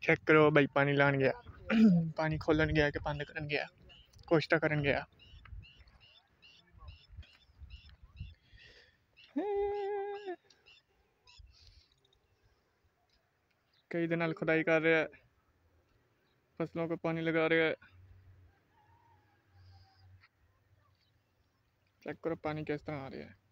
Check करो भाई, पानी लान गया पानी खोलन गया कि बंद करन गया, कुछ तो करन गया। कई दिन खुदाई कर रहे हैं, फसलों को पानी लगा रहे हैं। चेक करो पानी किस तरह आ रहा है।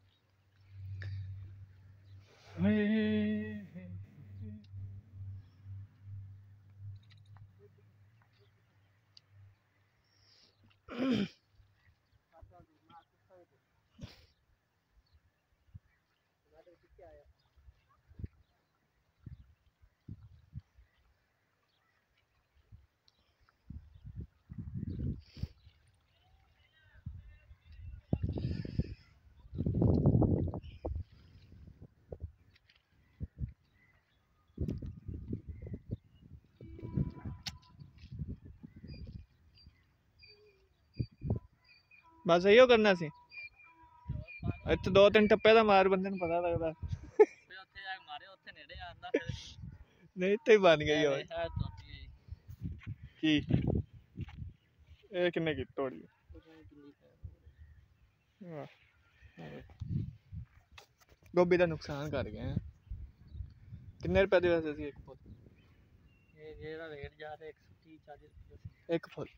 बस इहो करना सी। इत्थे 2-3 टप्पे दा मार, बंदे नूं पता लगदा। नहीं इत्थे ही बन गई होर की ਇਹ ਕਿੰਨੇ ਕੀ ਤੋੜੀ गोभी का नुकसान कर गए। किन्ने रुपए दी वैसे सी एक फुल? ये जेड़ा रेट जा रहा है 130-40 रुपए एक फुल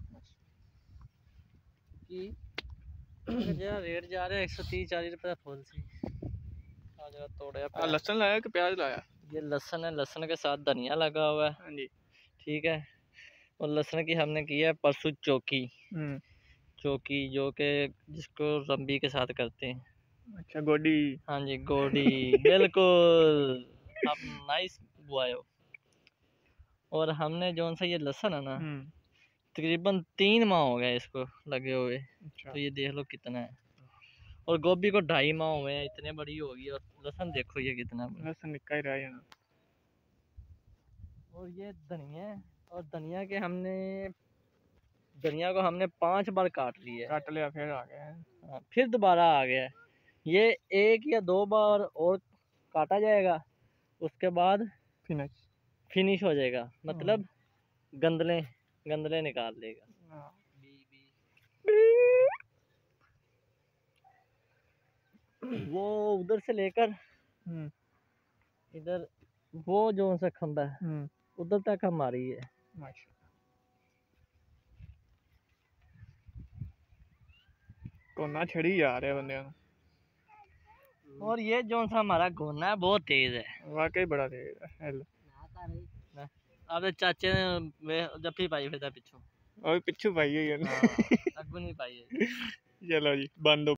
की। जेड़ा रेट जा रहा है 130-40 रुपए फुल सी। आज तोड़या। लहसुन लाया कि प्याज लाया? ये लहसुन है, लहसुन के साथ धनिया लगा हुआ है। हाँ जी ठीक है। और लहसुन की हमने की है परसों चौकी, चौकी जो के जिसको रंबी के साथ करते हैं। अच्छा गोडी। हाँ जी गोडी बिल्कुल, आप नाइस बुआए हो। और हमने जो सा ये लहसुन है ना तकरीबन 3 माह हो गए इसको लगे हुए। अच्छा। तो ये देख लो कितना है। और गोभी को 2.5 माह हुए हैं, इतने बड़ी होगी। और लहसुन देखो ये कितना, लहसुन निका ही रहा है। और ये धनिया है, और धनिया को हमने 5 बार काट लिया, काट लिया फिर आ गया। फिर दोबारा आ गया। ये 1 या 2 बार और काटा जाएगा, उसके बाद फिनिश हो जाएगा। मतलब गंदले निकाल देगा। वो उधर से लेकर इधर वो जो सा खंबा है उधर तक हमारी है। गोना छड़ी जा रहे बंदे। और ये जो सा हमारा गोना है बहुत तेज है, वाकई बड़ा तेज है। आप चाचे ने जफ्फी पाई फिर पिछू, पिछू पाई है अगू नहीं पाई है। चलो जी बंद।